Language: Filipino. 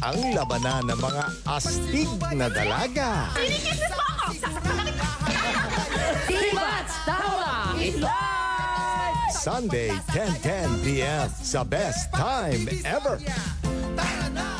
ang labanan ng mga astig na dalaga. Kinikismis mo ako! Sasaktan na kita! TAWA is life! Sunday, 10:10 p.m. sa best time ever.